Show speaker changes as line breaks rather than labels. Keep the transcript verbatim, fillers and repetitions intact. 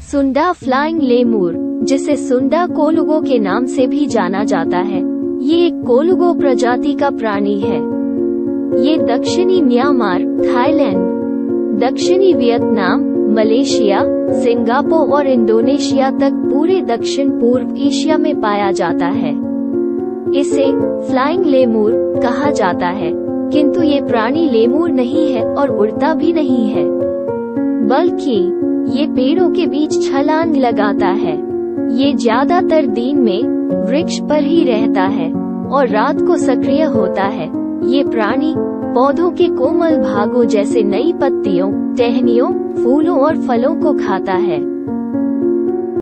सुंडा flying lemur, जिसे सुंडा कोलुगो के नाम से भी जाना जाता है, ये एक कोलुगो प्रजाति का प्राणी है। ये दक्षिणी म्यांमार, थाईलैंड, दक्षिणी वियतनाम, मलेशिया, सिंगापुर और इंडोनेशिया तक पूरे दक्षिण पूर्व एशिया में पाया जाता है। इसे फ्लाइंग लेमूर कहा जाता है, किंतु ये प्राणी लेमूर नहीं है और उड़ता भी नहीं है, बल्कि ये पेड़ों के बीच छलांग लगाता है। ये ज्यादातर दिन में वृक्ष पर ही रहता है और रात को सक्रिय होता है। ये प्राणी पौधों के कोमल भागों जैसे नई पत्तियों, टहनियों, फूलों और फलों को खाता है।